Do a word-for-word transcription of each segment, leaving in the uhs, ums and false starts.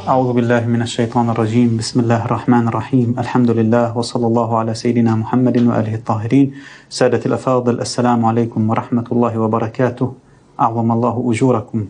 أعوذ بالله من الشيطان الرجيم. بسم الله الرحمن الرحيم. الحمد لله وصلى الله على سيدنا محمد وآله الطاهرين. سادة الأفاضل، السلام عليكم ورحمة الله وبركاته. أعظم الله أجوركم.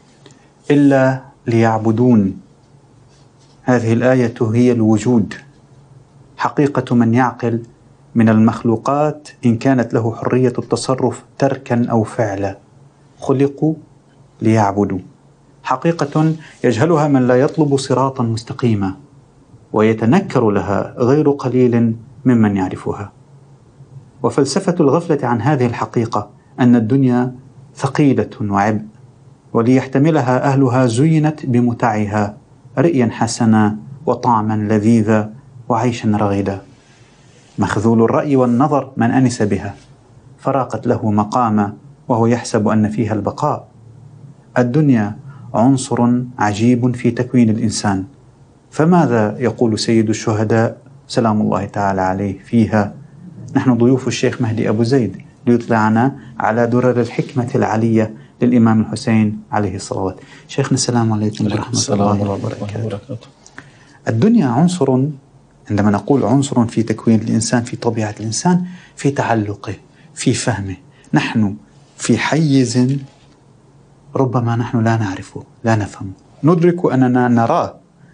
إلا ليعبدون، هذه الآية هي الوجود. حقيقة من يعقل من المخلوقات إن كانت له حرية التصرف تركا أو فعلا خلقوا ليعبدوا. حقيقة يجهلها من لا يطلب صراطا مستقيما، ويتنكر لها غير قليل ممن يعرفها. وفلسفة الغفلة عن هذه الحقيقة أن الدنيا ثقيلة وعبء، وليحتملها أهلها زينت بمتعها رئيا حسنا وطعما لذيذا وعيشا رغدا. مخذول الرأي والنظر من أنس بها فراقت له مقاما وهو يحسب أن فيها البقاء. الدنيا عنصر عجيب في تكوين الإنسان، فماذا يقول سيد الشهداء سلام الله تعالى عليه فيها؟ نحن ضيوف الشيخ مهدي أبو زيد ليطلعنا على درر الحكمة العلية للإمام الحسين عليه الصلاة. شيخنا السلام عليكم ورحمة الله وبركاته. الدنيا عنصر، عندما نقول عنصر في تكوين الإنسان، في طبيعة الإنسان، في تعلقه، في فهمه. نحن في حيز ربما نحن لا نعرفه، لا نفهمه، ندرك أننا نراه،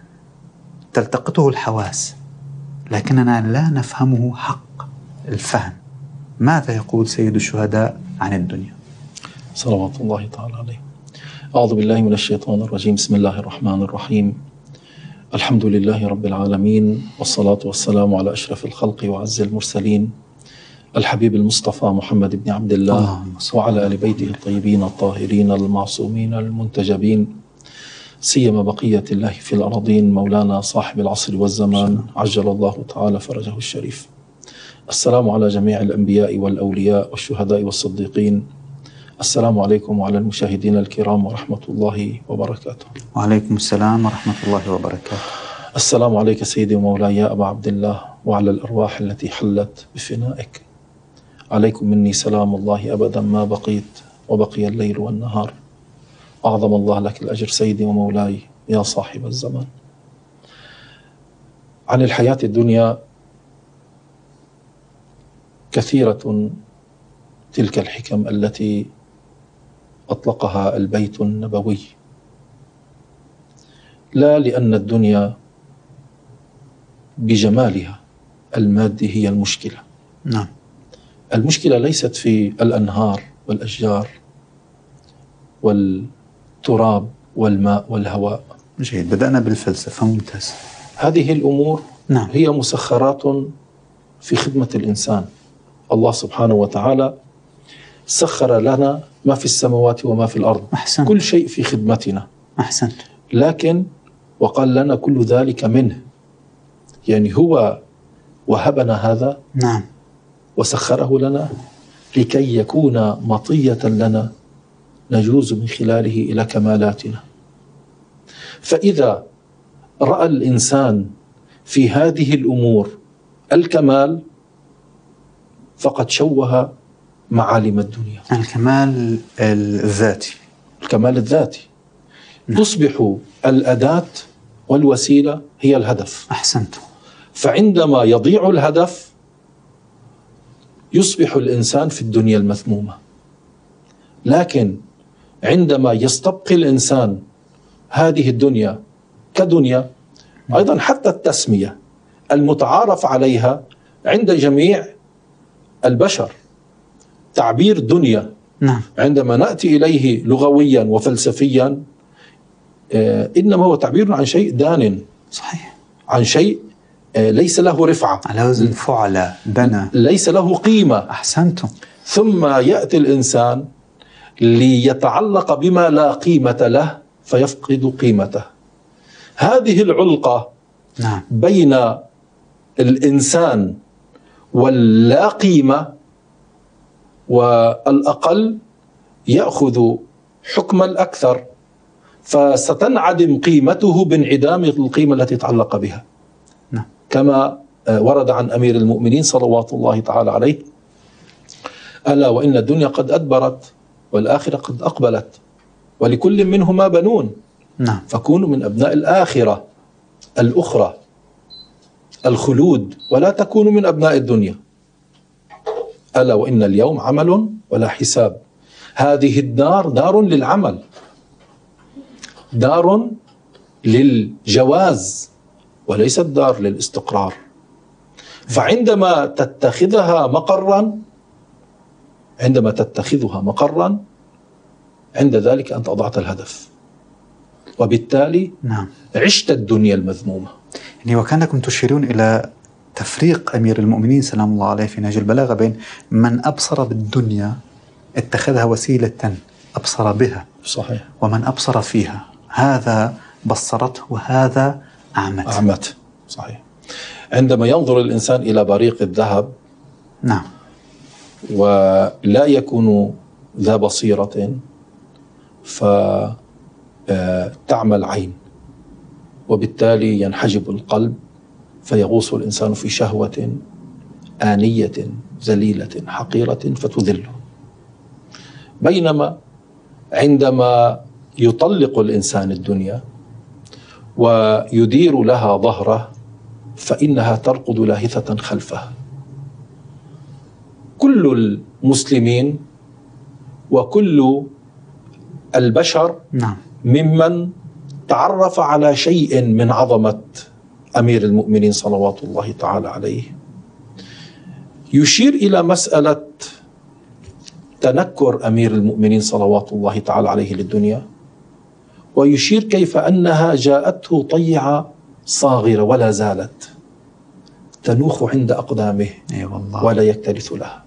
تلتقطه الحواس، لكننا لا نفهمه حق الفهم. ماذا يقول سيد الشهداء عن الدنيا؟ صلوات الله تعالى عليه. أعوذ بالله من الشيطان الرجيم. بسم الله الرحمن الرحيم. الحمد لله رب العالمين، والصلاة والسلام على أشرف الخلق وعز المرسلين، الحبيب المصطفى محمد بن عبد الله وعلى آل بيته الطيبين الطاهرين المعصومين المنتجبين، سيما بقية الله في الأراضين، مولانا صاحب العصر والزمان عجل الله تعالى فرجه الشريف. السلام على جميع الأنبياء والأولياء والشهداء والصديقين. السلام عليكم وعلى المشاهدين الكرام ورحمة الله وبركاته. وعليكم السلام ورحمة الله وبركاته. السلام عليك سيدي ومولاي يا أبا عبد الله، وعلى الأرواح التي حلت بفنائك. عليكم مني سلام الله أبدا ما بقيت وبقي الليل والنهار. أعظم الله لك الأجر سيدي ومولاي يا صاحب الزمان. عن الحياة الدنيا كثيرة تلك الحكم التي أطلقها البيت النبوي، لا لأن الدنيا بجمالها المادي هي المشكلة. نعم. المشكلة ليست في الأنهار والأشجار والتراب والماء والهواء. جيد، بدأنا بالفلسفة، ممتاز. هذه الأمور نعم. هي مسخرات في خدمة الإنسان. الله سبحانه وتعالى سخر لنا ما في السماوات وما في الأرض. أحسنت. كل شيء في خدمتنا. أحسنت. لكن وقال لنا كل ذلك منه، يعني هو وهبنا هذا. نعم. وسخره لنا لكي يكون مطية لنا نجوز من خلاله إلى كمالاتنا. فإذا رأى الإنسان في هذه الأمور الكمال فقد شوه معالم الدنيا. الكمال الذاتي. الكمال الذاتي. تصبح الأداة والوسيلة هي الهدف. أحسنت. فعندما يضيع الهدف يصبح الإنسان في الدنيا المذمومة. لكن عندما يستبقي الإنسان هذه الدنيا كدنيا، أيضا حتى التسمية المتعارف عليها عند جميع البشر تعبير دنيا. نعم. عندما نأتي إليه لغويا وفلسفيا آه إنما هو تعبير عن شيء دان. صحيح. عن شيء آه ليس له رفعة، على وزن فعل دنا، ليس له قيمة. أحسنتم. ثم يأتي الإنسان ليتعلق بما لا قيمة له فيفقد قيمته. هذه العلقة نعم. بين الإنسان واللا قيمة والأقل يأخذ حكم الأكثر، فستنعدم قيمته بانعدام القيمة التي تعلق بها. نعم. كما ورد عن أمير المؤمنين صلوات الله تعالى عليه: ألا وإن الدنيا قد أدبرت والآخرة قد أقبلت ولكل منهما بنون نعم. فكونوا من أبناء الآخرة الأخرى الخلود، ولا تكونوا من أبناء الدنيا. ألا وإن اليوم عمل ولا حساب. هذه الدار دار للعمل، دار للجواز، وليست دار للاستقرار. فعندما تتخذها مقرا عندما تتخذها مقرا عند ذلك أنت أضعت الهدف، وبالتالي نعم. عشت الدنيا المذمومة. يعني وكانكم تشيرون إلى تفريق أمير المؤمنين سلام الله عليه في نهج البلاغة بين من أبصر بالدنيا اتخذها وسيلة أبصر بها، صحيح، ومن أبصر فيها، هذا بصرته وهذا أعمت. أعمت، صحيح. عندما ينظر الإنسان إلى بريق الذهب، نعم، ولا يكون ذا بصيرة، فتعمى العين، وبالتالي ينحجب القلب، فيغوص الإنسان في شهوة آنية ذليلة حقيرة فتذله. بينما عندما يطلق الإنسان الدنيا ويدير لها ظهره فإنها ترقد لاهثة خلفه. كل المسلمين وكل البشر نعم. ممن تعرف على شيء من عظمة أمير المؤمنين صلوات الله تعالى عليه، يشير إلى مسألة تنكر أمير المؤمنين صلوات الله تعالى عليه للدنيا، ويشير كيف أنها جاءته طيعة صاغرة ولا زالت تنوخ عند أقدامه أي والله. ولا يكترث لها.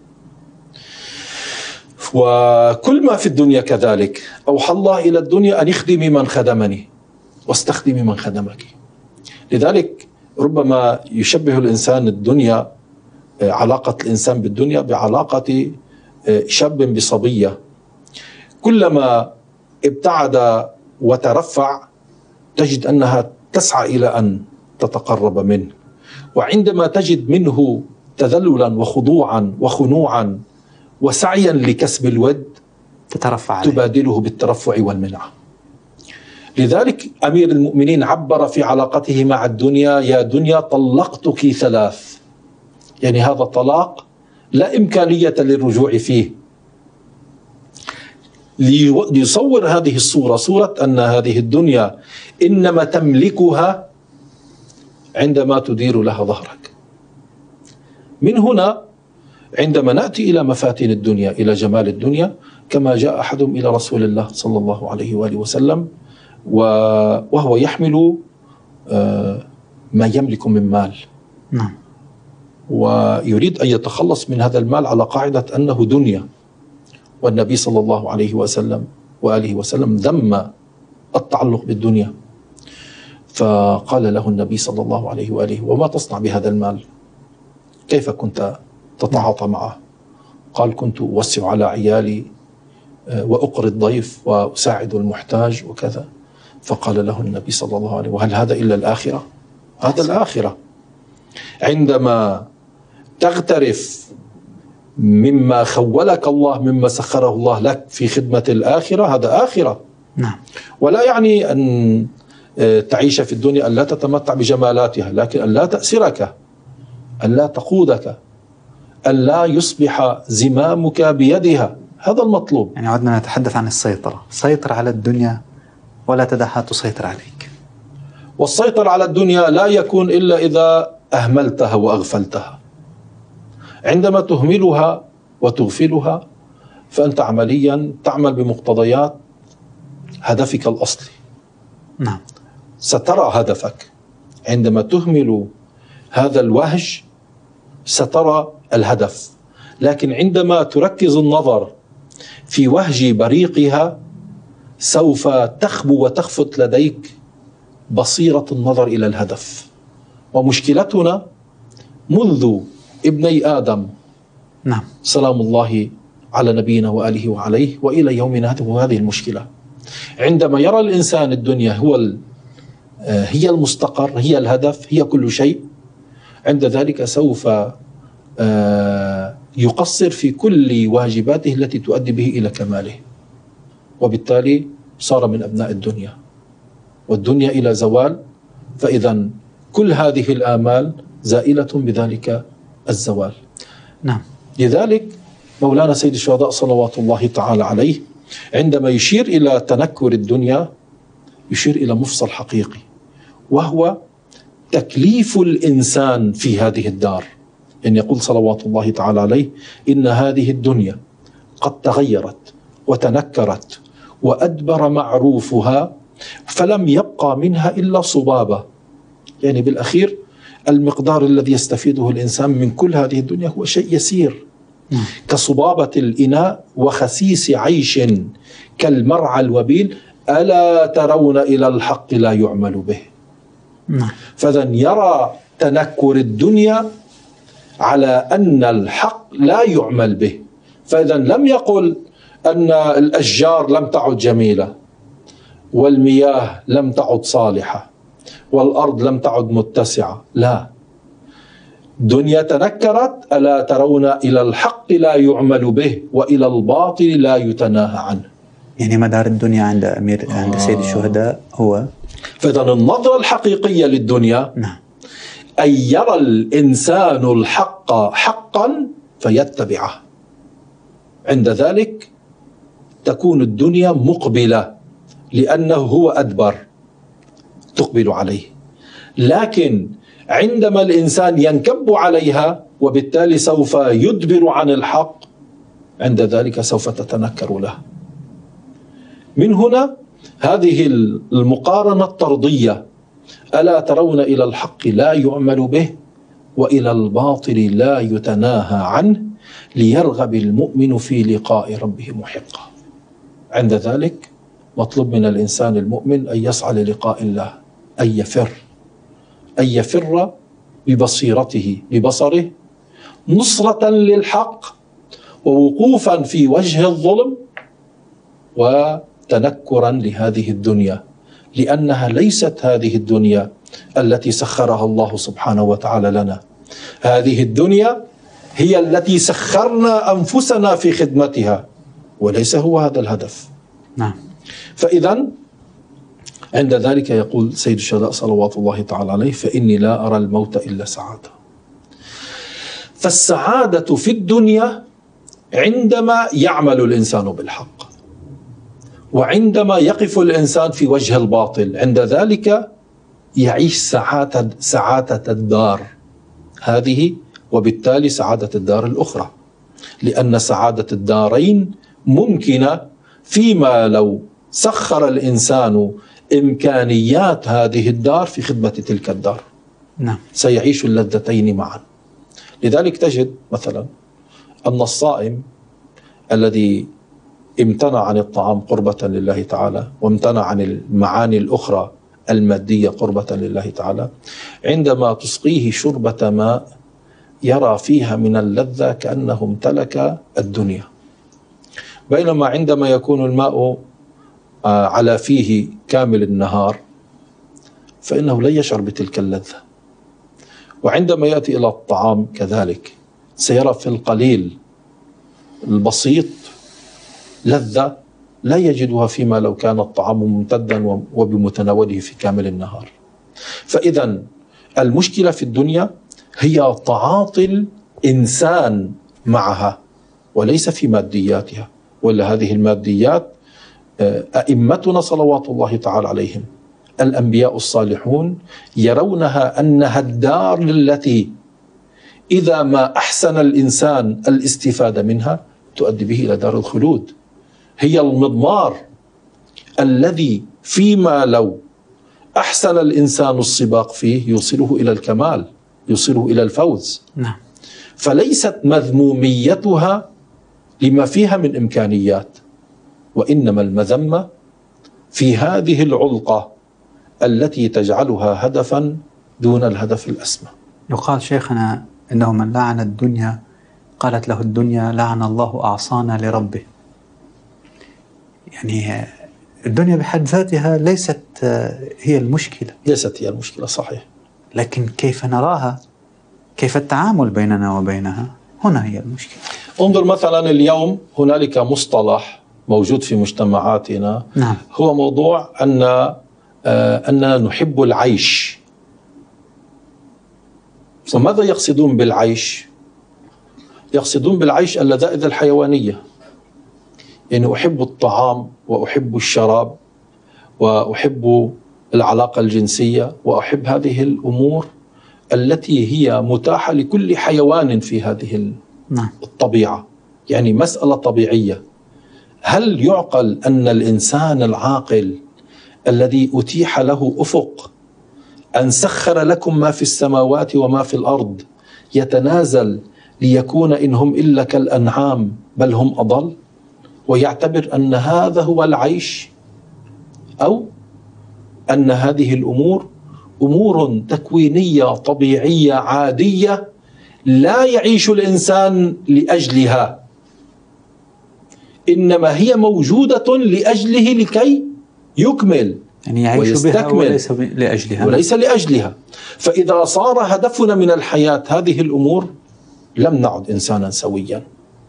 وكل ما في الدنيا كذلك. أوحى الله إلى الدنيا أن اخدمي من خدمني واستخدمي من خدمك. لذلك ربما يشبه الإنسان الدنيا، علاقة الإنسان بالدنيا بعلاقة شاب بصبية. كلما ابتعد وترفع تجد أنها تسعى إلى أن تتقرب منه، وعندما تجد منه تذللا وخضوعا وخنوعا وسعيا لكسب الود تترفع عليه، تبادله بالترفع والمنعة. لذلك أمير المؤمنين عبر في علاقته مع الدنيا: يا دنيا طلقتك ثلاث. يعني هذا طلاق لا إمكانية للرجوع فيه. ليصور هذه الصورة، صورة أن هذه الدنيا إنما تملكها عندما تدير لها ظهرك. من هنا عندما نأتي إلى مفاتن الدنيا، إلى جمال الدنيا، كما جاء أحدهم إلى رسول الله صلى الله عليه وآله وسلم وهو يحمل ما يملك من مال، نعم، ويريد أن يتخلص من هذا المال على قاعدة أنه دنيا. والنبي صلى الله عليه وسلم وآله وسلم ذم التعلق بالدنيا، فقال له النبي صلى الله عليه وآله: وما تصنع بهذا المال؟ كيف كنت تتعاطى معه؟ قال: كنت أوسع على عيالي وأقري الضيف وأساعد المحتاج وكذا. فقال له النبي صلى الله عليه وسلم: وهل هذا إلا الآخرة؟ هذا الآخرة. عندما تغترف مما خولك الله، مما سخره الله لك في خدمة الآخرة، هذا آخرة. نعم. ولا يعني أن تعيش في الدنيا أن لا تتمتع بجمالاتها، لكن أن لا تأسرك، أن لا تقودك، أن لا يصبح زمامك بيدها. هذا المطلوب. يعني عدنا نتحدث عن السيطرة. سيطر على الدنيا ولا تدعها تسيطر عليك. والسيطرة على الدنيا لا يكون إلا إذا أهملتها وأغفلتها. عندما تهملها وتغفلها فأنت عمليا تعمل بمقتضيات هدفك الأصلي. نعم. سترى هدفك. عندما تهمل هذا الوهج سترى الهدف، لكن عندما تركز النظر في وهج بريقها سوف تخبو وتخفت لديك بصيرة النظر إلى الهدف. ومشكلتنا منذ ابني آدم، نعم، سلام الله على نبينا وآله وعليه وإلى يومنا هذا، وهذه المشكلة. عندما يرى الإنسان الدنيا هو هي المستقر، هي الهدف، هي كل شيء، عند ذلك سوف يقصر في كل واجباته التي تؤدي به إلى كماله، وبالتالي صار من أبناء الدنيا. والدنيا إلى زوال، فإذا كل هذه الآمال زائلة بذلك الزوال. نعم. لذلك مولانا سيد الشهداء صلوات الله تعالى عليه عندما يشير إلى تنكر الدنيا يشير إلى مفصل حقيقي، وهو تكليف الإنسان في هذه الدار. إن يقول صلوات الله تعالى عليه: إن هذه الدنيا قد تغيرت وتنكرت وأدبر معروفها فلم يبقى منها إلا صبابة. يعني بالأخير المقدار الذي يستفيده الإنسان من كل هذه الدنيا هو شيء يسير، كصبابة الإناء وخسيس عيش كالمرعى الوبيل، ألا ترون إلى الحق لا يعمل به. فإذا يرى تنكر الدنيا على أن الحق لا يعمل به. فإذا لم يقل أن الأشجار لم تعد جميلة، والمياه لم تعد صالحة، والأرض لم تعد متسعة، لا، دنيا تنكرت، ألا ترون إلى الحق لا يعمل به وإلى الباطل لا يتناهى عنه. يعني مدار الدنيا عند أمير عند آه. سيد الشهداء هو فإذا النظرة الحقيقية للدنيا نعم. أن يرى الإنسان الحق حقا فيتبعه، عند ذلك تكون الدنيا مقبلة لأنه هو أدبر تقبل عليه. لكن عندما الإنسان ينكب عليها وبالتالي سوف يدبر عن الحق، عند ذلك سوف تتنكر له. من هنا هذه المقارنة الطردية: ألا ترون إلى الحق لا يعمل به وإلى الباطل لا يتناهى عنه ليرغب المؤمن في لقاء ربه محقا. عند ذلك مطلوب من الإنسان المؤمن أن يسعى للقاء الله، أن يفر أن يفر ببصيرته ببصره، نصرة للحق ووقوفا في وجه الظلم، وتنكرا لهذه الدنيا، لأنها ليست هذه الدنيا التي سخرها الله سبحانه وتعالى لنا. هذه الدنيا هي التي سخرنا أنفسنا في خدمتها، وليس هو هذا الهدف. نعم. فإذا عند ذلك يقول سيد الشهداء صلوات الله تعالى عليه: فإني لا أرى الموت إلا سعادة. فالسعادة في الدنيا عندما يعمل الإنسان بالحق، وعندما يقف الإنسان في وجه الباطل، عند ذلك يعيش سعادة سعادة الدار هذه، وبالتالي سعادة الدار الأخرى، لأن سعادة الدارين ممكنة فيما لو سخر الإنسان إمكانيات هذه الدار في خدمة تلك الدار. نعم. سيعيش اللذتين معا. لذلك تجد مثلا أن الصائم الذي امتنع عن الطعام قربة لله تعالى، وامتنع عن المعاني الأخرى المادية قربة لله تعالى، عندما تسقيه شربة ماء يرى فيها من اللذة كأنه امتلك الدنيا، بينما عندما يكون الماء على فيه كامل النهار فإنه لا يشعر بتلك اللذة. وعندما يأتي إلى الطعام كذلك سيرى في القليل البسيط لذة لا يجدها فيما لو كان الطعام ممتدا وبمتناوله في كامل النهار. فإذا المشكلة في الدنيا هي تعاطي الإنسان معها وليس في مادياتها، ولا هذه الماديات أئمتنا صلوات الله تعالى عليهم الأنبياء الصالحون يرونها أنها الدار التي إذا ما أحسن الإنسان الاستفادة منها تؤدي به إلى دار الخلود، هي المضمار الذي فيما لو أحسن الإنسان السباق فيه يوصله إلى الكمال، يوصله إلى الفوز. نعم. فليست مذموميتها لما فيها من إمكانيات، وإنما المذمة في هذه العلقة التي تجعلها هدفا دون الهدف الأسمى. يقال شيخنا إنه من لعن الدنيا قالت له الدنيا لعن الله أعصانا لربه. يعني الدنيا بحد ذاتها ليست هي المشكلة، ليست هي المشكلة، صحيح، لكن كيف نراها، كيف التعامل بيننا وبينها، هنا هي المشكلة. انظر مثلا اليوم هنالك مصطلح موجود في مجتمعاتنا، نعم. هو موضوع أن أننا نحب العيش. وماذا يقصدون بالعيش؟ يقصدون بالعيش اللذائذ الحيوانية، يعني أحب الطعام وأحب الشراب وأحب العلاقة الجنسية وأحب هذه الأمور التي هي متاحة لكل حيوان في هذه الطبيعة، يعني مسألة طبيعية. هل يعقل أن الإنسان العاقل الذي أتيح له أفق أن سخر لكم ما في السماوات وما في الأرض يتنازل ليكون إن هم إلا كالأنعام بل هم أضل، ويعتبر أن هذا هو العيش، أو أن هذه الأمور أمور تكوينية طبيعية عادية لا يعيش الإنسان لأجلها، إنما هي موجودة لأجله لكي يكمل، يعني يعيش بها وليس لأجلها وليس لأجلها. فإذا صار هدفنا من الحياة هذه الأمور لم نعد إنسانا سويا،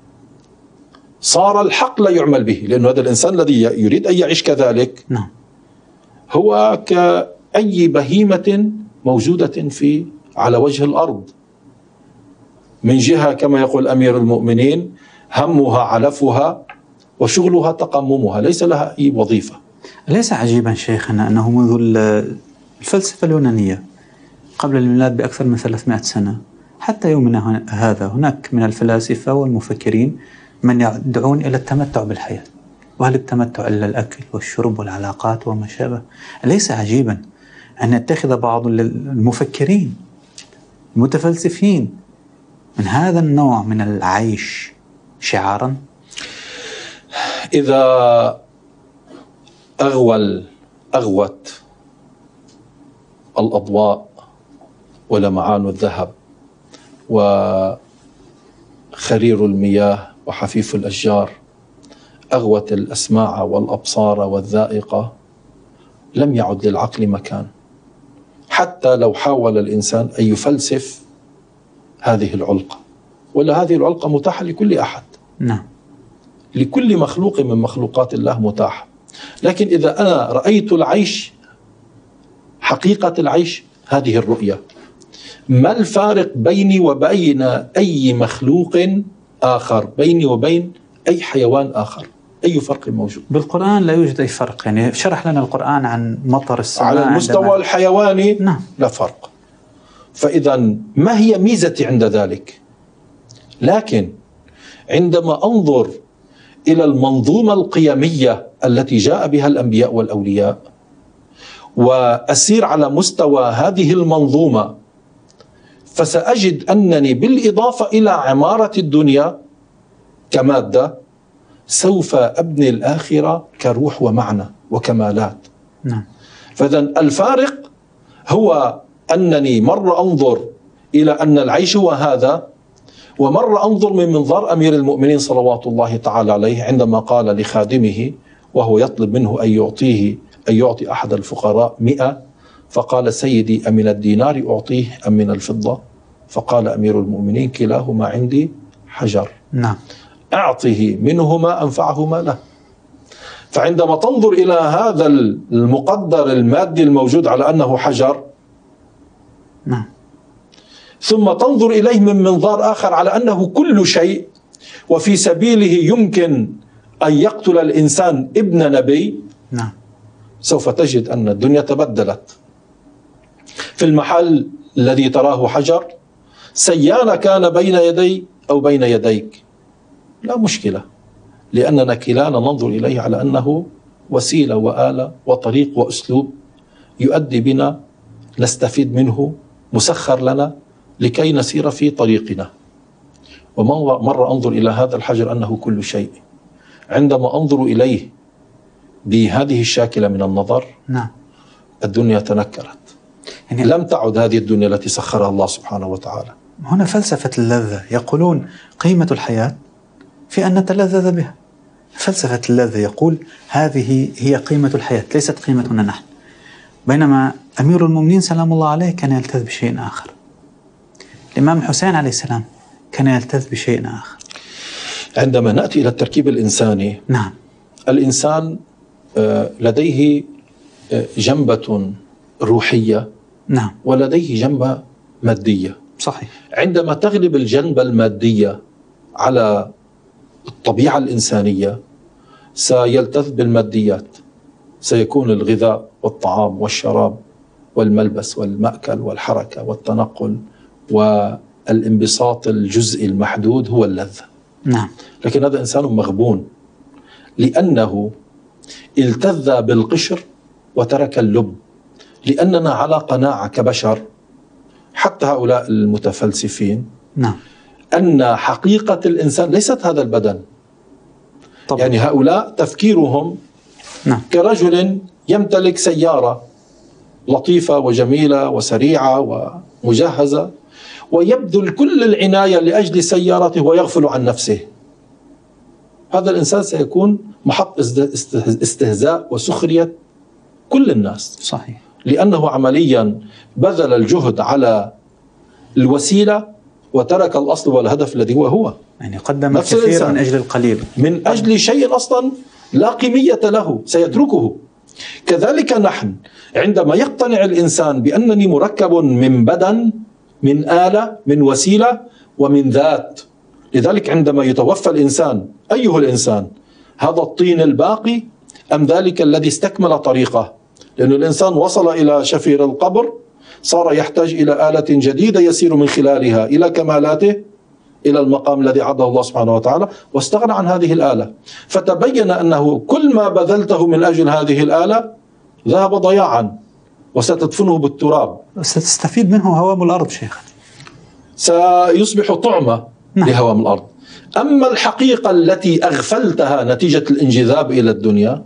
صار الحق لا يعمل به، لأن هذا الإنسان الذي يريد أن يعيش كذلك نعم. هو كأي بهيمة موجودة في على وجه الأرض، من جهة كما يقول أمير المؤمنين همها علفها وشغلها تقممها، ليس لها أي وظيفة. ليس عجيبا شيخنا أنه منذ الفلسفة اليونانية قبل الميلاد بأكثر من ثلاثمائة سنة حتى يومنا هذا هناك من الفلاسفة والمفكرين من يدعون إلى التمتع بالحياة، وهل التمتع إلا الأكل والشرب والعلاقات وما شابه؟ ليس عجيبا أن يتخذ بعض المفكرين المتفلسفين من هذا النوع من العيش شعارا. إذا أغول أغوت الأضواء ولمعان الذهب وخرير المياه وحفيف الأشجار أغوت الأسماع والأبصار والذائقة، لم يعد للعقل مكان، حتى لو حاول الإنسان أن يفلسف هذه العلقة، ولا هذه العلقة متاحة لكل أحد. نعم. لكل مخلوق من مخلوقات الله متاح. لكن إذا أنا رأيت العيش حقيقة العيش هذه الرؤية، ما الفارق بيني وبين أي مخلوق آخر، بيني وبين أي حيوان آخر؟ أي فرق موجود؟ بالقرآن لا يوجد أي فرق. يعني شرح لنا القرآن عن مطر السماء على المستوى عندما... الحيواني نعم. لا فرق. فإذا ما هي ميزتي عند ذلك؟ لكن عندما أنظر إلى المنظومة القيمية التي جاء بها الأنبياء والأولياء وأسير على مستوى هذه المنظومة، فسأجد أنني بالإضافة إلى عمارة الدنيا كمادة سوف أبني الآخرة كروح ومعنى وكمالات. نعم. فإذا الفارق هو أنني مرة أنظر إلى أن العيش هو هذا، ومرة أنظر من منظار أمير المؤمنين صلوات الله تعالى عليه عندما قال لخادمه وهو يطلب منه أن يعطيه أن يعطي أحد الفقراء مئة، فقال سيدي أمن الدينار أعطيه أم من الفضة؟ فقال أمير المؤمنين كلاهما عندي حجر. نعم. أعطه منهما أنفعهما له. فعندما تنظر إلى هذا المقدر المادي الموجود على أنه حجر، نعم، ثم تنظر إليه من منظار آخر على أنه كل شيء وفي سبيله يمكن أن يقتل الإنسان ابن نبي، نعم، سوف تجد أن الدنيا تبدلت. في المحل الذي تراه حجر سيانة كان بين يدي أو بين يديك لا مشكلة، لأننا كلانا ننظر إليه على أنه وسيلة وآلة وطريق وأسلوب يؤدي بنا نستفيد منه، مسخر لنا لكي نسير في طريقنا. ومرة أنظر إلى هذا الحجر أنه كل شيء. عندما أنظر إليه بهذه الشاكلة من النظر، نعم، الدنيا تنكرت، يعني لم تعد هذه الدنيا التي سخرها الله سبحانه وتعالى. هنا فلسفة اللذة، يقولون قيمة الحياة في أن نتلذذ بها. فلسفة اللذة يقول هذه هي قيمة الحياة، ليست قيمتنا نحن. بينما أمير المؤمنين سلام الله عليه كان يلتذ بشيء آخر. الإمام حسين عليه السلام كان يلتذ بشيء آخر. عندما نأتي إلى التركيب الإنساني، نعم، الإنسان لديه جنبة روحية نعم ولديه جنبة مادية. صحيح. عندما تغلب الجنبة المادية على الطبيعة الإنسانية سيلتذ بالماديات، سيكون الغذاء والطعام والشراب والملبس والمأكل والحركة والتنقل والانبساط الجزئي المحدود هو اللذة. نعم. لكن هذا إنسان مغبون لأنه التذ بالقشر وترك اللب، لأننا على قناعة كبشر حتى هؤلاء المتفلسفين نعم. أن حقيقة الإنسان ليست هذا البدن. طبعا. يعني هؤلاء تفكيرهم نعم. كرجل يمتلك سيارة لطيفة وجميلة وسريعة ومجهزة ويبذل كل العناية لأجل سيارته ويغفل عن نفسه. هذا الإنسان سيكون محط استهزاء وسخرية كل الناس. صحيح. لأنه عمليا بذل الجهد على الوسيلة وترك الأصل والهدف الذي هو هو. يعني قدم الكثير من أجل القليل، من أجل شيء أصلا لا قيمية له سيتركه. كذلك نحن عندما يقتنع الإنسان بأنني مركب من بدن، من آلة، من وسيلة ومن ذات. لذلك عندما يتوفى الإنسان، أيه الإنسان؟ هذا الطين الباقي أم ذلك الذي استكمل طريقه؟ لأن الإنسان وصل إلى شفير القبر صار يحتاج إلى آلة جديدة يسير من خلالها إلى كمالاته، إلى المقام الذي عده الله سبحانه وتعالى، واستغنى عن هذه الآلة. فتبين أنه كل ما بذلته من أجل هذه الآلة ذهب ضياعا وستدفنه بالتراب. ستستفيد منه هوام الأرض شيخ، سيصبح طعمة نعم. لهوام الأرض. أما الحقيقة التي أغفلتها نتيجة الانجذاب إلى الدنيا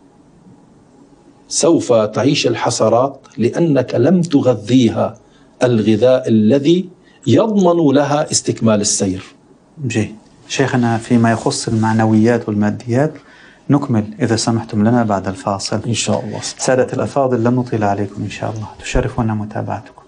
سوف تعيش الحسرات لأنك لم تغذيها الغذاء الذي يضمن لها استكمال السير. جيد شيخنا، فيما يخص المعنويات والماديات نكمل إذا سمحتم لنا بعد الفاصل إن شاء الله. سادة الأفاضل، لن نطيل عليكم إن شاء الله، تشرفنا متابعتكم.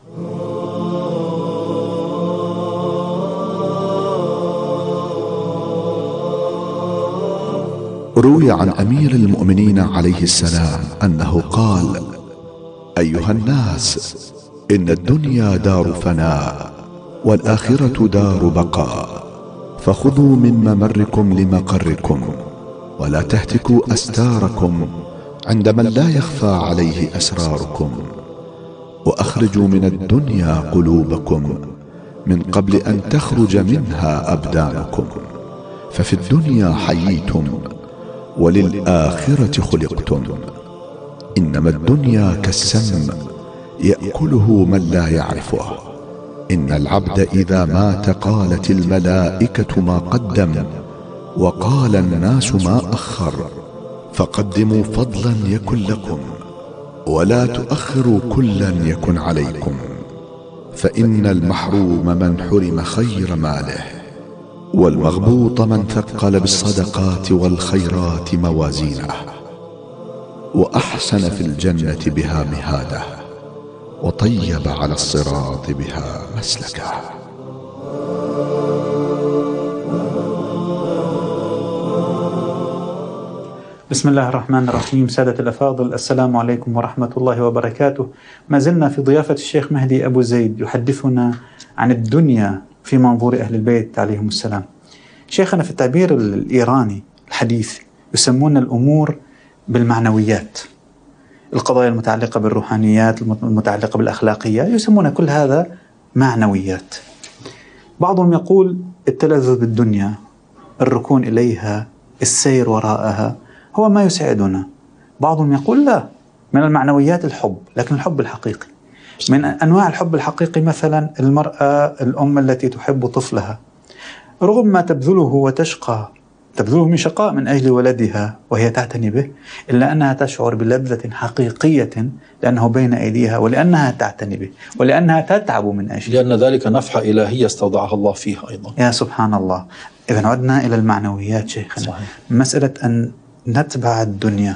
روي عن أمير المؤمنين عليه السلام أنه قال: أيها الناس، إن الدنيا دار فناء والآخرة دار بقاء، فخذوا من ممركم لمقركم، ولا تهتكوا أستاركم عند من لا يخفى عليه أسراركم، وأخرجوا من الدنيا قلوبكم من قبل أن تخرج منها أبدانكم، ففي الدنيا حييتم وللآخرة خلقتم. إنما الدنيا كالسم يأكله من لا يعرفه. إن العبد إذا مات قالت الملائكة ما قدم، وقال الناس ما أخر، فقدموا فضلا يكن لكم، ولا تؤخروا كلا يكن عليكم، فإن المحروم من حرم خير ماله، والمغبوط من ثقل بالصدقات والخيرات موازينه، وأحسن في الجنة بها مهاده، وطيب على الصراط بها مسلكه. بسم الله الرحمن الرحيم. سادة الأفاضل، السلام عليكم ورحمة الله وبركاته. ما زلنا في ضيافة الشيخ مهدي أبو زيد يحدثنا عن الدنيا في منظور أهل البيت عليهم السلام. شيخنا، في التعبير الإيراني الحديث يسمون الأمور بالمعنويات، القضايا المتعلقة بالروحانيات المتعلقة بالأخلاقيات يسمون كل هذا معنويات. بعضهم يقول التلذذ بالدنيا، الركون إليها، السير وراءها هو ما يسعدنا. بعضهم يقول لا، من المعنويات الحب، لكن الحب الحقيقي. من أنواع الحب الحقيقي مثلا المرأة الأم التي تحب طفلها رغم ما تبذله وتشقى، تبذله من شقاء من أجل ولدها وهي تعتني به، إلا أنها تشعر بلذة حقيقية لأنه بين أيديها، ولأنها تعتني به، ولأنها تتعب من أجله، لأن ذلك نفحة إلهية استودعها الله فيها أيضا. يا سبحان الله. إذن عدنا إلى المعنويات شيخنا. صحيح. مسألة أن نتبع الدنيا،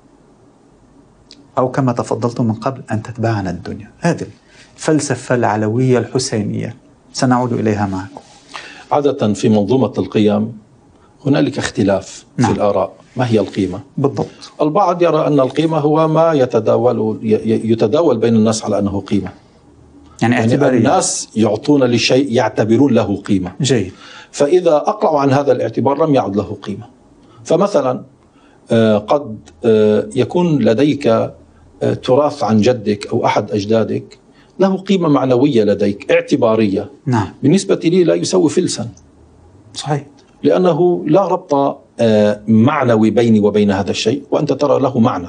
أو كما تفضلت من قبل أن تتبعنا الدنيا، هذه الفلسفة العلوية الحسينية سنعود إليها معكم. عادة في منظومة القيم هنالك اختلاف نعم. في الآراء. ما هي القيمة؟ بالضبط. البعض يرى أن القيمة هو ما يتداول يتداول بين الناس على أنه قيمة، يعني, يعني الناس يعطون لشيء يعتبرون له قيمة. جيد. فإذا أقلعوا عن هذا الاعتبار لم يعد له قيمة. فمثلا قد يكون لديك تراث عن جدك أو أحد أجدادك له قيمة معنوية لديك اعتبارية. نعم. بالنسبة لي لا يسوي فلسا. صحيح. لأنه لا ربط معنوي بيني وبين هذا الشيء، وأنت ترى له معنى.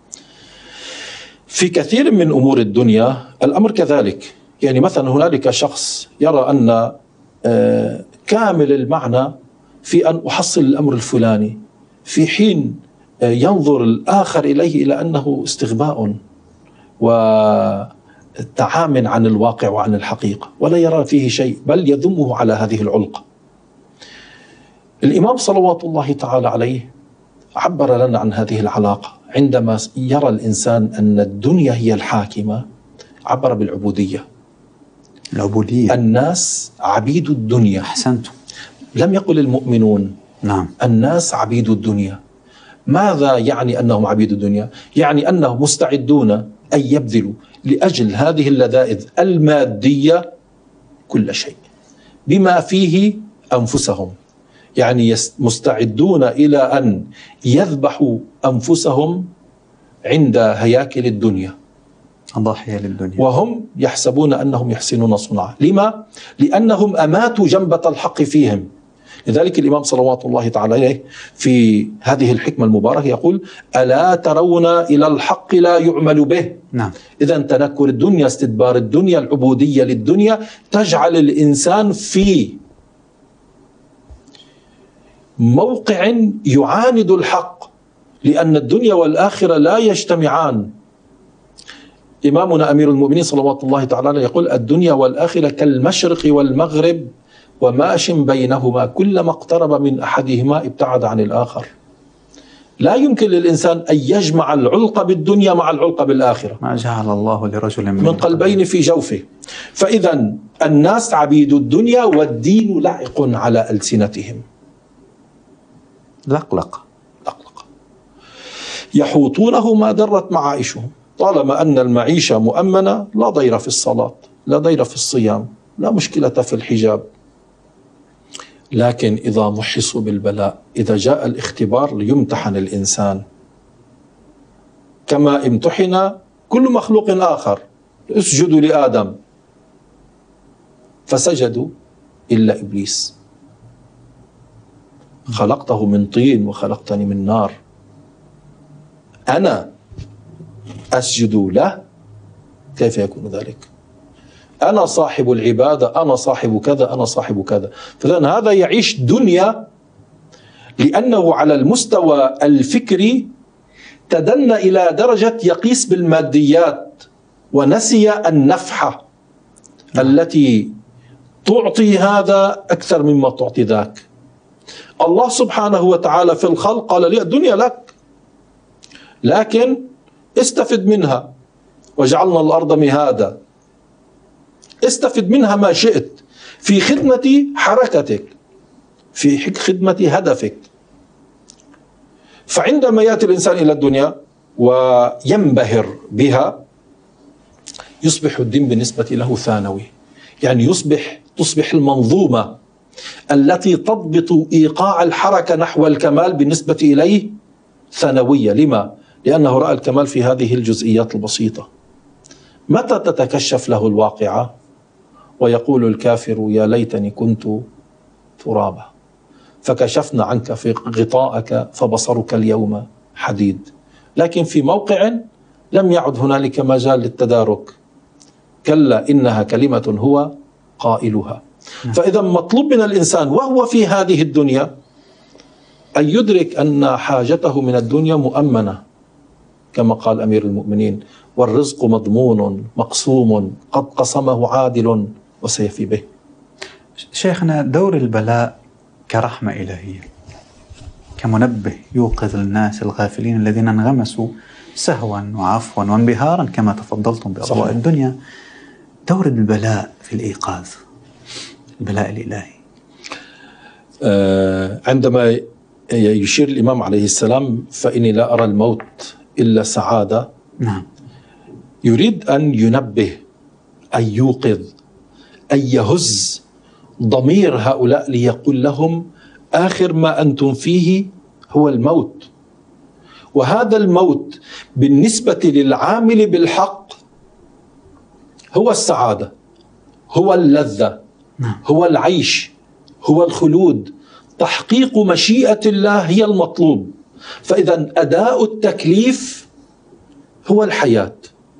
في كثير من أمور الدنيا الأمر كذلك. يعني مثلا هنالك شخص يرى أن كامل المعنى في أن أحصل الأمر الفلاني، في حين ينظر الآخر إليه إلى أنه استغباء وتعامل عن الواقع وعن الحقيقة، ولا يرى فيه شيء، بل يذمه على هذه العلقة. الإمام صلوات الله تعالى عليه عبر لنا عن هذه العلاقة عندما يرى الإنسان أن الدنيا هي الحاكمة، عبر بالعبودية. العبودية. الناس عبيد الدنيا. أحسنتم. لم يقل المؤمنون. نعم. الناس عبيد الدنيا. ماذا يعني أنهم عبيد الدنيا؟ يعني أنهم مستعدون أن يبذلوا لأجل هذه اللذائذ المادية كل شيء بما فيه أنفسهم. يعني مستعدون إلى أن يذبحوا أنفسهم عند هياكل الدنيا، أضاحية للدنيا، وهم يحسبون أنهم يحسنون صنعا. لما؟ لأنهم أماتوا جنبة الحق فيهم. لذلك الإمام صلوات الله تعالى عليه في هذه الحكمة المباركة يقول: ألا ترون إلى الحق لا يعمل به. نعم. إذن تنكر الدنيا، استدبار الدنيا، العبودية للدنيا تجعل الإنسان في موقع يعاند الحق، لأن الدنيا والآخرة لا يجتمعان. إمامنا أمير المؤمنين صلوات الله تعالى عليه يقول: الدنيا والآخرة كالمشرق والمغرب وماش بينهما، كلما اقترب من أحدهما ابتعد عن الآخر. لا يمكن للإنسان أن يجمع العلقة بالدنيا مع العلقة بالآخرة. ما جعل الله لرجل من, من قلبين في جوفه. فإذا الناس عبيد الدنيا والدين لعق على ألسنتهم. لقلق لقلق يحوطونه ما درت معائشهم. طالما أن المعيشة مؤمنة لا ضير في الصلاة، لا ضير في الصيام، لا مشكلة في الحجاب. لكن إذا محصوا بالبلاء، إذا جاء الاختبار ليمتحن الإنسان كما امتحن كل مخلوق آخر، اسجدوا لآدم فسجدوا إلا إبليس، خلقته من طين وخلقتني من نار، أنا أسجد له؟ كيف يكون ذلك؟ أنا صاحب العبادة، أنا صاحب كذا، أنا صاحب كذا. فإذن هذا يعيش دنيا لأنه على المستوى الفكري تدنى إلى درجة يقيس بالماديات ونسي النفحة التي تعطي هذا أكثر مما تعطي ذاك. الله سبحانه وتعالى في الخلق قال لي الدنيا لك، لكن استفد منها، وجعلنا الأرض مهادا، استفد منها ما شئت في خدمة حركتك، في خدمة هدفك. فعندما يأتي الإنسان إلى الدنيا وينبهر بها يصبح الدين بالنسبة له ثانوي. يعني يصبح تصبح المنظومة التي تضبط إيقاع الحركة نحو الكمال بالنسبة إليه ثانوية. لما؟ لأنه رأى الكمال في هذه الجزئيات البسيطة. متى تتكشف له الواقعة ويقول الكافر يا ليتني كنت ترابا فكشفنا عنك في غطاءك فبصرك اليوم حديد. لكن في موقع لم يعد هنالك مجال للتدارك، كلا إنها كلمة هو قائلها. فإذا مطلوب من الإنسان وهو في هذه الدنيا أن يدرك أن حاجته من الدنيا مؤمنة كما قال أمير المؤمنين: والرزق مضمون مقسوم قد قسمه عادل وسيفي به. شيخنا، دور البلاء كرحمة إلهية، كمنبه يوقظ الناس الغافلين الذين انغمسوا سهوا وعفوا وانبهارا كما تفضلتم بأضواء الدنيا. دور البلاء في الإيقاظ، البلاء الإلهي. عندما يشير الإمام عليه السلام فإني لا أرى الموت إلا سعادة، نعم. يريد أن ينبه، أن يوقظ، أن يهز ضمير هؤلاء ليقول لهم آخر ما أنتم فيه هو الموت، وهذا الموت بالنسبة للعامل بالحق هو السعادة، هو اللذة، هو العيش، هو الخلود، تحقيق مشيئة الله هي المطلوب. فإذا أداء التكليف هو الحياة،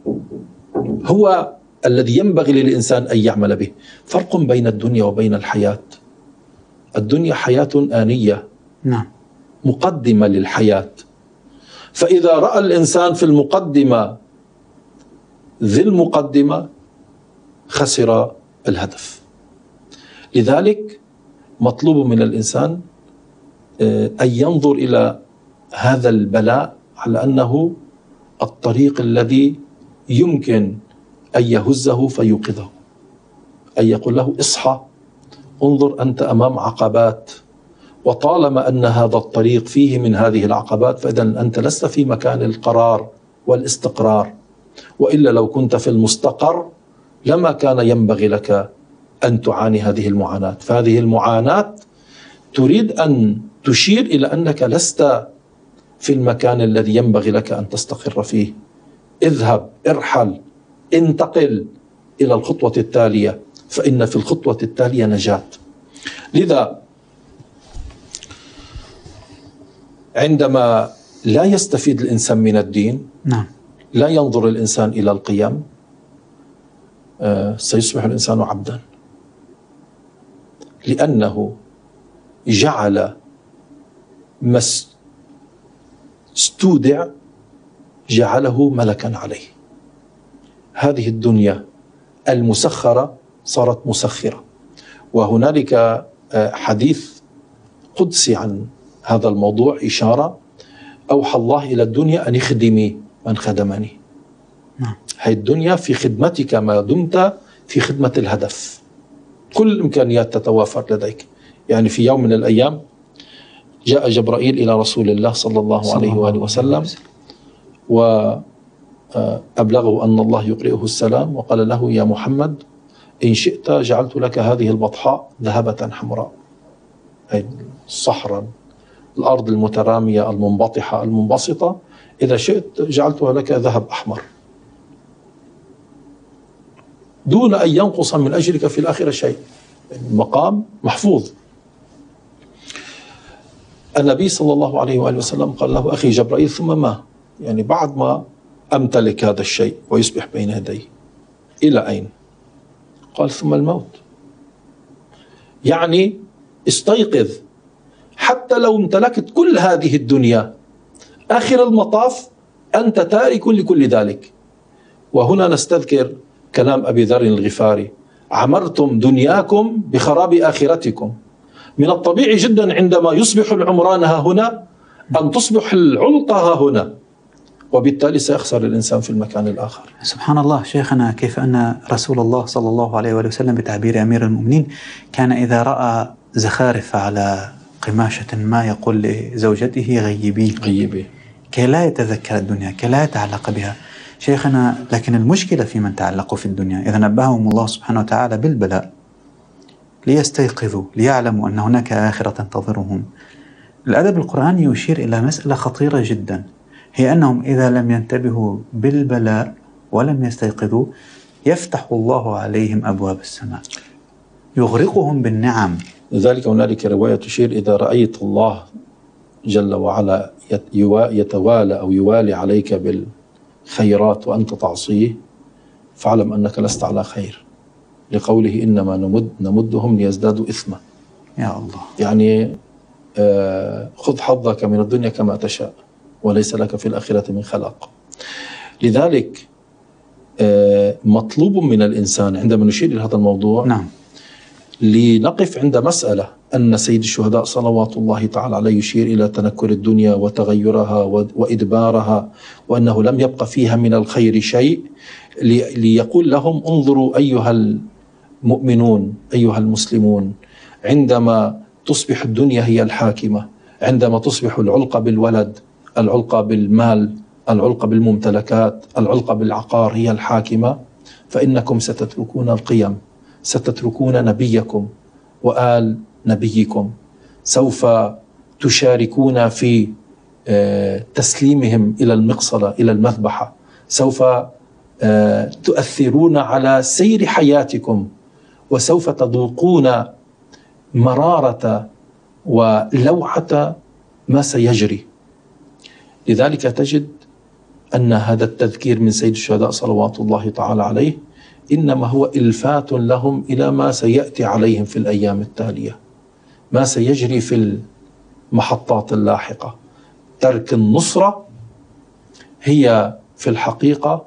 هو الذي ينبغي للإنسان أن يعمل به. فرق بين الدنيا وبين الحياة. الدنيا حياة آنية، نعم، مقدمة للحياة، فإذا رأى الإنسان في المقدمة ذي المقدمة خسر الهدف. لذلك مطلوب من الإنسان أن ينظر إلى هذا البلاء على أنه الطريق الذي يمكن أن يهزه فيوقظه، أن يقول له اصحى، انظر أنت أمام عقبات، وطالما أن هذا الطريق فيه من هذه العقبات فإذا أنت لست في مكان القرار والاستقرار، وإلا لو كنت في المستقر لما كان ينبغي لك أن تعاني هذه المعاناة. فهذه المعاناة تريد أن تشير إلى أنك لست في المكان الذي ينبغي لك أن تستقر فيه. اذهب، ارحل، انتقل إلى الخطوة التالية، فإن في الخطوة التالية نجاة. لذا عندما لا يستفيد الإنسان من الدين، نعم، لا ينظر الإنسان إلى القيم، سيصبح الإنسان عبدا، لأنه جعل ما استودع جعله ملكا عليه. هذه الدنيا المسخرة صارت مسخرة. وهنالك حديث قدسي عن هذا الموضوع، إشارة أوحى الله إلى الدنيا أن اخدمي من خدمني. هذه الدنيا في خدمتك ما دمت في خدمة الهدف. كل الإمكانيات تتوافر لديك. يعني في يوم من الأيام جاء جبرائيل إلى رسول الله صلى الله عليه وآله وسلم وأبلغه أن الله يقرئه السلام، وقال له يا محمد إن شئت جعلت لك هذه البطحاء ذهبة حمراء، أي الصحراء، الأرض المترامية المنبطحة المنبسطة، إذا شئت جعلتها لك ذهب أحمر، دون أن ينقص من أجرك في الآخرة شيء. المقام محفوظ. النبي صلى الله عليه وآله وسلم قال له أخي جبرائيل ثم ما؟ يعني بعد ما أمتلك هذا الشيء ويصبح بين يدي إلى أين؟ قال ثم الموت. يعني استيقظ، حتى لو امتلكت كل هذه الدنيا آخر المطاف أنت تارك لكل ذلك. وهنا نستذكر كلام أبي ذر الغفاري: عمرتم دنياكم بخراب آخرتكم. من الطبيعي جدا عندما يصبح العمران ها هنا أن تصبح العلقة ها هنا، وبالتالي سيخسر الإنسان في المكان الآخر. سبحان الله شيخنا، كيف أن رسول الله صلى الله عليه وآله وسلم بتعبير أمير المؤمنين كان إذا رأى زخارف على قماشة ما يقول لزوجته غيبيه غيبي، كي لا يتذكر الدنيا، كي لا يتعلق بها. شيخنا، لكن المشكلة في من تعلقوا في الدنيا إذا نبههم الله سبحانه وتعالى بالبلاء ليستيقظوا، ليعلموا أن هناك آخرة تنتظرهم. الأدب القرآني يشير إلى مسألة خطيرة جدا، هي أنهم إذا لم ينتبهوا بالبلاء ولم يستيقظوا يفتح الله عليهم أبواب السماء، يغرقهم بالنعم. لذلك هنالك رواية تشير: إذا رأيت الله جل وعلا يتوالى أو يوالي عليك بالخيرات وأنت تعصيه فاعلم أنك لست على خير، لقوله إنما نمد نمدهم ليزدادوا إثما. يا الله، يعني آه خذ حظك من الدنيا كما تشاء وليس لك في الآخرة من خلاق. لذلك آه مطلوب من الإنسان عندما نشير إلى هذا الموضوع نعم، لنقف عند مسألة أن سيد الشهداء صلوات الله تعالى عليه يشير إلى تنكر الدنيا وتغيرها وإدبارها، وأنه لم يبقى فيها من الخير شيء، ليقول لهم انظروا أيها المؤمنون أيها المسلمون، عندما تصبح الدنيا هي الحاكمة، عندما تصبح العلقة بالولد، العلقة بالمال، العلقة بالممتلكات، العلقة بالعقار هي الحاكمة، فإنكم ستتركون القيم، ستتركون نبيكم وآل نبيكم، سوف تشاركون في تسليمهم إلى المقصلة إلى المذبحة، سوف تؤثرون على سير حياتكم، وسوف تذوقون مرارة ولوعة ما سيجري. لذلك تجد أن هذا التذكير من سيد الشهداء صلوات الله تعالى عليه إنما هو إلفات لهم إلى ما سيأتي عليهم في الأيام التالية، ما سيجري في المحطات اللاحقة. ترك النصرة هي في الحقيقة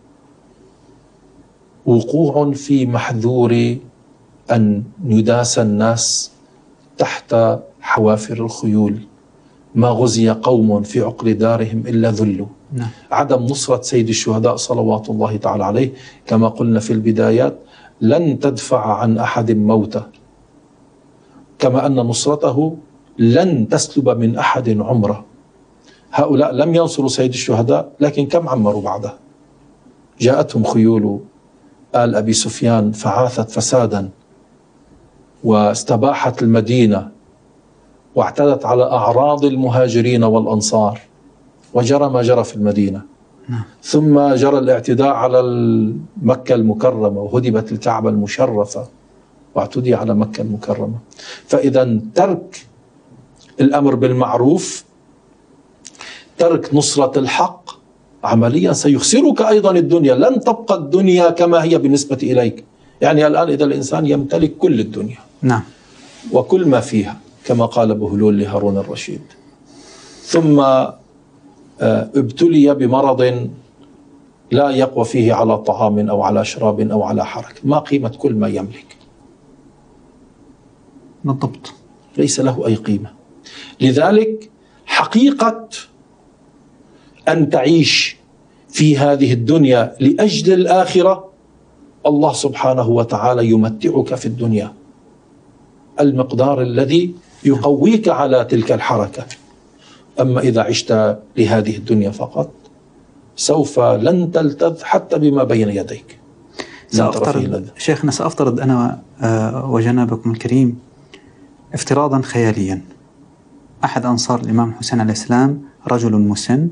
وقوع في محذور أن يداس الناس تحت حوافر الخيول. ما غزي قوم في عقر دارهم إلا ذلوا. نعم. عدم نصرة سيد الشهداء صلوات الله تعالى عليه كما قلنا في البدايات لن تدفع عن أحد موته، كما أن نصرته لن تسلب من أحد عمره. هؤلاء لم ينصروا سيد الشهداء، لكن كم عمروا بعده؟ جاءتهم خيول آل أبي سفيان فعاثت فسادا واستباحت المدينة واعتدت على أعراض المهاجرين والأنصار، وجرى ما جرى في المدينة. ثم جرى الاعتداء على مكة المكرمة وهدمت الكعبة المشرفة واعتدي على مكة المكرمة. فإذا ترك الأمر بالمعروف، ترك نصرة الحق عمليا سيخسرك أيضا الدنيا. لن تبقى الدنيا كما هي بالنسبة إليك. يعني الآن إذا الإنسان يمتلك كل الدنيا نعم وكل ما فيها كما قال بهلول لهارون الرشيد، ثم ابتلي بمرض لا يقوى فيه على طعام أو على شراب أو على حركة، ما قيمة كل ما يملك؟ بالضبط ليس له أي قيمة. لذلك حقيقة أن تعيش في هذه الدنيا لأجل الآخرة، الله سبحانه وتعالى يمتعك في الدنيا المقدار الذي يقويك على تلك الحركة. أما إذا عشت لهذه الدنيا فقط سوف لن تلتذ حتى بما بين يديك. سأفترض شيخنا سأفترض أنا وجنابكم الكريم افتراضا خياليا، أحد أنصار الإمام الحسين عليه السلام رجل مسن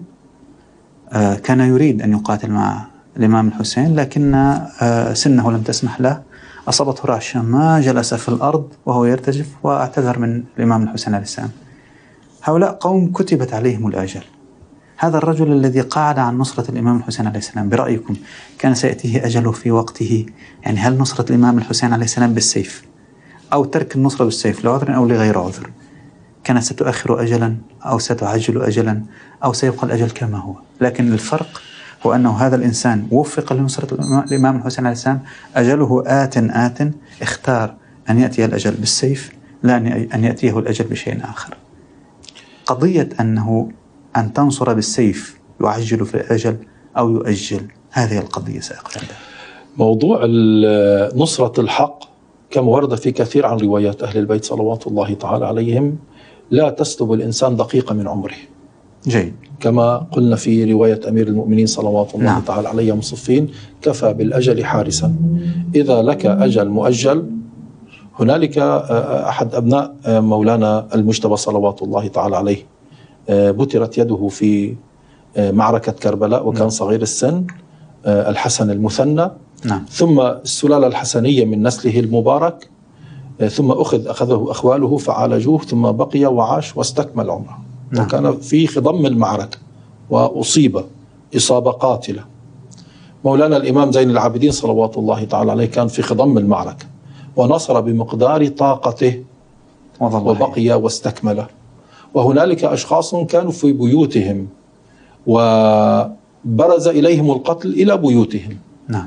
كان يريد أن يقاتل مع الإمام الحسين، لكن سنه لم تسمح له، أصابته رعشة ما جلس في الأرض وهو يرتجف واعتذر من الإمام الحسين عليه السلام. هؤلاء قوم كتبت عليهم الأجل. هذا الرجل الذي قاعد عن نصرة الإمام الحسين عليه السلام برأيكم كان سيأتيه أجله في وقته؟ يعني هل نصرة الإمام الحسين عليه السلام بالسيف أو ترك النصرة بالسيف لعذر أو لغير عذر كانت ستؤخر أجلا أو ستعجل أجلا أو سيبقى الأجل كما هو؟ لكن الفرق هو أنه هذا الإنسان وفق لنصرة الإمام الحسين عليه السلام، أجله آت آت، اختار أن يأتي الأجل بالسيف لا أن يأتيه الأجل بشيء آخر. قضية أنه أن تنصر بالسيف يعجل في الأجل أو يؤجل، هذه القضية سأقول عندها. موضوع نصرة الحق كما ورد في كثير عن روايات أهل البيت صلوات الله تعالى عليهم لا تسلب الإنسان دقيقة من عمره. جيد. كما قلنا في رواية أمير المؤمنين صلوات الله نعم. تعالى عليه مصفين: كفى بالأجل حارسا. إذا لك أجل مؤجل، هنالك أحد أبناء مولانا المجتبى صلوات الله تعالى عليه بترت يده في معركة كربلاء وكان صغير السن، الحسن المثنى نعم. ثم السلالة الحسنية من نسله المبارك، ثم أخذ أخذه أخواله فعالجوه، ثم بقي وعاش واستكمل عمره نعم. وكان في خضم المعركة وأصيب إصابة قاتلة. مولانا الإمام زين العابدين صلوات الله تعالى عليه كان في خضم المعركة ونصر بمقدار طاقته وبقي واستكمل. وهنالك أشخاص كانوا في بيوتهم وبرز إليهم القتل إلى بيوتهم نعم.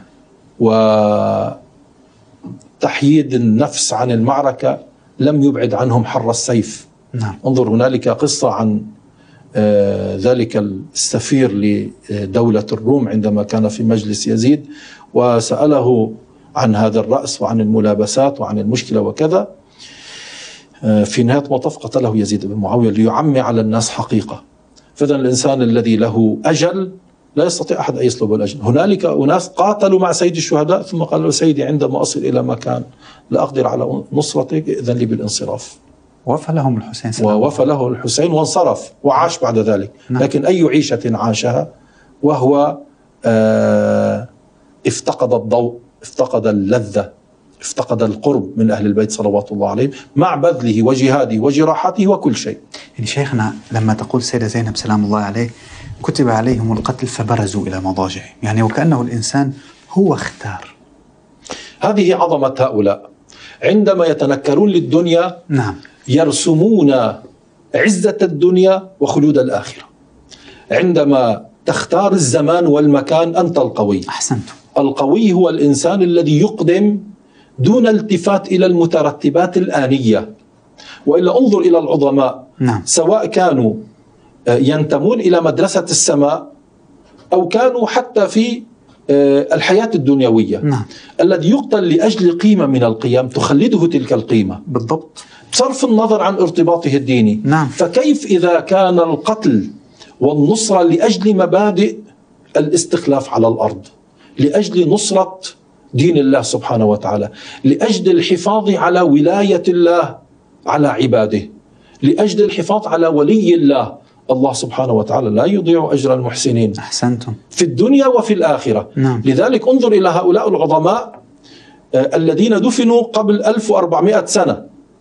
وتحييد النفس عن المعركة لم يبعد عنهم حر السيف نعم. انظر هنالك قصة عن آه ذلك السفير لدولة الروم عندما كان في مجلس يزيد وسأله عن هذا الرأس وعن الملابسات وعن المشكلة وكذا، في نهاية المطاف قتله يزيد بن معاوية ليعمي على الناس حقيقة. فإذا الإنسان الذي له أجل لا يستطيع أحد أن يسلب الأجل. هنالك أناس قاتلوا مع سيد الشهداء ثم قال له سيدي عندما أصل إلى مكان لا أقدر على نصرتك إذن لي بالانصراف. ووفى لهم الحسين سلام ووفى له الحسين وانصرف وعاش بعد ذلك. نعم. لكن أي عيشة عاشها وهو آه افتقد الضوء، افتقد اللذة، افتقد القرب من أهل البيت صلوات الله عليهم مع بذله وجهاده وجراحته وكل شيء. يعني شيخنا لما تقول سيدة زينب سلام الله عليه كتب عليهم القتل فبرزوا إلى مضاجعهم، يعني وكأنه الإنسان هو اختار. هذه عظمة هؤلاء عندما يتنكرون للدنيا. نعم. يرسمون عزة الدنيا وخلود الآخرة. عندما تختار الزمان والمكان أنت القوي. أحسنتم. القوي هو الإنسان الذي يقدم دون التفات إلى المترتبات الآنية. وإلا انظر إلى العظماء. نعم. سواء كانوا ينتمون إلى مدرسة السماء أو كانوا حتى في الحياة الدنيوية. نعم. الذي يقتل لأجل قيمة من القيم تخلده تلك القيمة بالضبط بصرف النظر عن ارتباطه الديني. نعم. فكيف إذا كان القتل والنصرة لأجل مبادئ الاستخلاف على الأرض، لأجل نصرة دين الله سبحانه وتعالى، لأجل الحفاظ على ولاية الله على عباده، لأجل الحفاظ على ولي الله. الله سبحانه وتعالى لا يضيع أجر المحسنين. أحسنتم. في الدنيا وفي الآخرة. نعم. لذلك انظر إلى هؤلاء العظماء الذين دفنوا قبل ألف وأربعمائة سنة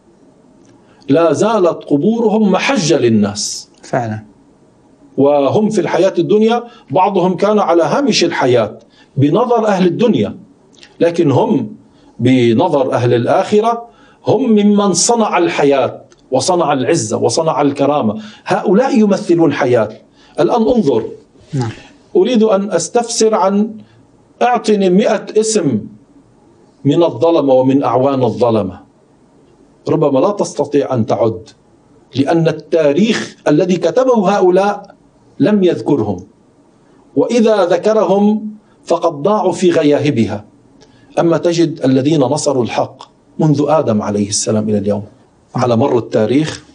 لا زالت قبورهم محجة للناس فعلا. وهم في الحياة الدنيا بعضهم كان على هامش الحياة بنظر أهل الدنيا، لكن هم بنظر أهل الآخرة هم ممن صنع الحياة وصنع العزة وصنع الكرامة. هؤلاء يمثلون حياة. الآن انظر. نعم. أريد أن أستفسر عن أعطني مئة اسم من الظلمة ومن أعوان الظلمة، ربما لا تستطيع أن تعد، لأن التاريخ الذي كتبه هؤلاء لم يذكرهم، وإذا ذكرهم فقد ضاعوا في غياهبها. أما تجد الذين نصروا الحق منذ آدم عليه السلام إلى اليوم على مر التاريخ،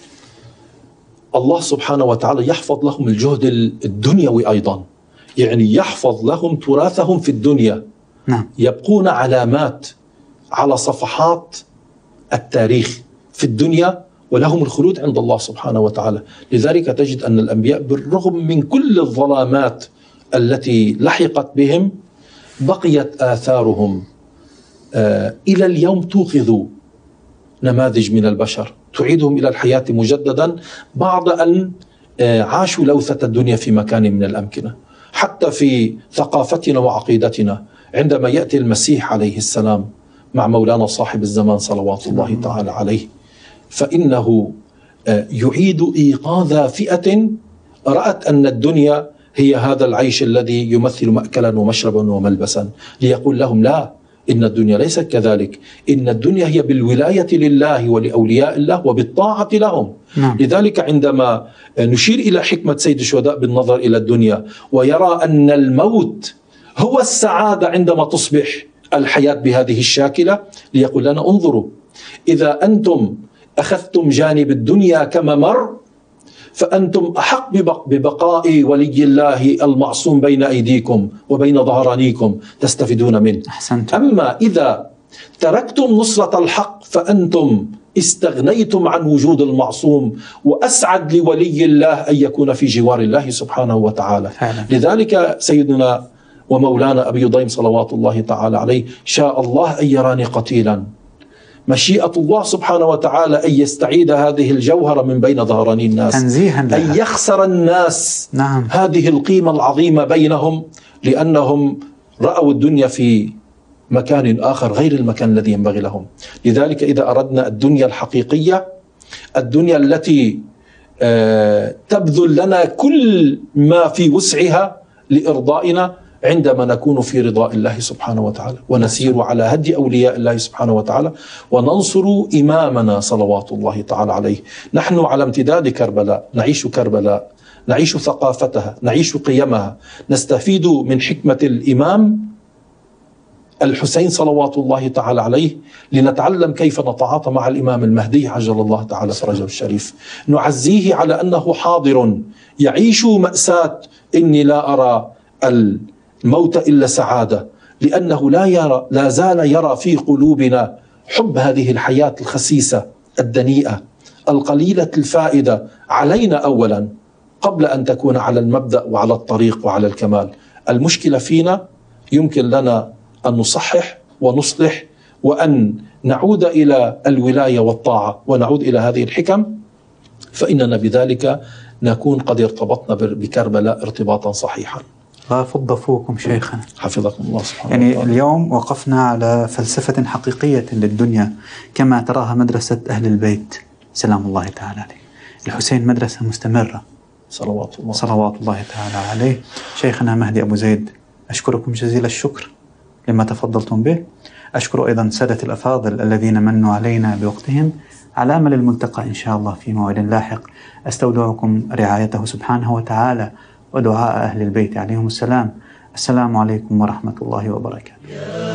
الله سبحانه وتعالى يحفظ لهم الجهد الدنيوي أيضا، يعني يحفظ لهم تراثهم في الدنيا. نعم. يبقون علامات على صفحات التاريخ في الدنيا ولهم الخلود عند الله سبحانه وتعالى. لذلك تجد أن الأنبياء بالرغم من كل الظلامات التي لحقت بهم بقيت آثارهم آه إلى اليوم توقظ نماذج من البشر تعيدهم إلى الحياة مجددا بعد أن آه عاشوا لوثة الدنيا في مكان من الأمكنة. حتى في ثقافتنا وعقيدتنا عندما يأتي المسيح عليه السلام مع مولانا صاحب الزمان صلوات الله تعالى عليه، فإنه يعيد إيقاظ فئة رأت أن الدنيا هي هذا العيش الذي يمثل مأكلا ومشربا وملبسا، ليقول لهم لا، إن الدنيا ليست كذلك، إن الدنيا هي بالولاية لله ولأولياء الله وبالطاعة لهم. نعم. لذلك عندما نشير إلى حكمة سيد الشهداء بالنظر إلى الدنيا ويرى أن الموت هو السعادة عندما تصبح الحياة بهذه الشاكلة، ليقول لنا انظروا، إذا أنتم أخذتم جانب الدنيا كممر فأنتم أحق ببقاء ولي الله المعصوم بين أيديكم وبين ظهرانيكم تستفيدون منه. أحسنتم. أما إذا تركتم نصرة الحق فأنتم استغنيتم عن وجود المعصوم، وأسعد لولي الله أن يكون في جوار الله سبحانه وتعالى. فعلا. لذلك سيدنا ومولانا أبي ضيم صلوات الله تعالى عليه شاء الله أن يراني قتيلا، مشيئة الله سبحانه وتعالى أن يستعيد هذه الجوهرة من بين ظهراني الناس، تنزيها لها. أن يخسر الناس نعم. هذه القيمة العظيمة بينهم، لأنهم رأوا الدنيا في مكان آخر غير المكان الذي ينبغي لهم. لذلك إذا أردنا الدنيا الحقيقية، الدنيا التي تبذل لنا كل ما في وسعها لإرضائنا، عندما نكون في رضاء الله سبحانه وتعالى ونسير على هدي أولياء الله سبحانه وتعالى وننصر إمامنا صلوات الله تعالى عليه. نحن على امتداد كربلاء، نعيش كربلاء، نعيش ثقافتها، نعيش قيمها، نستفيد من حكمة الإمام الحسين صلوات الله تعالى عليه لنتعلم كيف نتعاطى مع الإمام المهدي عجل الله تعالى فرجه الشريف. نعزيه على أنه حاضر يعيش مأساة إني لا أرى الموت إلا سعادة، لأنه لا يرى لا زال يرى في قلوبنا حب هذه الحياة الخسيسة الدنيئة القليلة الفائدة علينا أولا قبل أن تكون على المبدأ وعلى الطريق وعلى الكمال. المشكلة فينا، يمكن لنا أن نصحح ونصلح وأن نعود إلى الولاية والطاعة ونعود إلى هذه الحكم، فإننا بذلك نكون قد ارتبطنا بكربلاء ارتباطا صحيحا. الله يفض فوكم شيخنا حفظكم الله سبحانه يعني وتعالى. اليوم وقفنا على فلسفة حقيقية للدنيا كما تراها مدرسة أهل البيت سلام الله تعالى عليه. الحسين مدرسة مستمرة صلوات الله صلوات الله تعالى عليه. شيخنا مهدي أبو زيد، أشكركم جزيل الشكر لما تفضلتم به. أشكر أيضا سادة الأفاضل الذين منوا علينا بوقتهم، على أمل الملتقى إن شاء الله في موعد لاحق. أستودعكم رعايته سبحانه وتعالى ودعاء أهل البيت عليهم السلام. السلام عليكم ورحمة الله وبركاته.